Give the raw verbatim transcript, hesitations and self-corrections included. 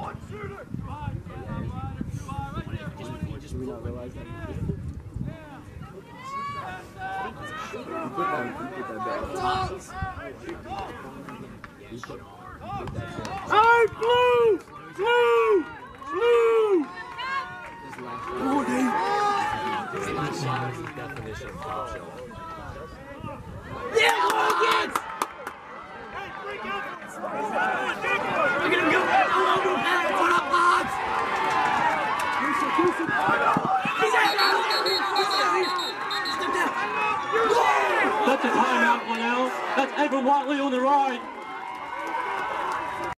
Did we not realize that? You put that, you put that back. Hey, blue! Blue! Blue! Oh, Dave! This last shot is the definition of foul show. Yeah, Logan! Look at him go! What up, Box? That's a timeout, Glenelg. That's Evan Watley on the right.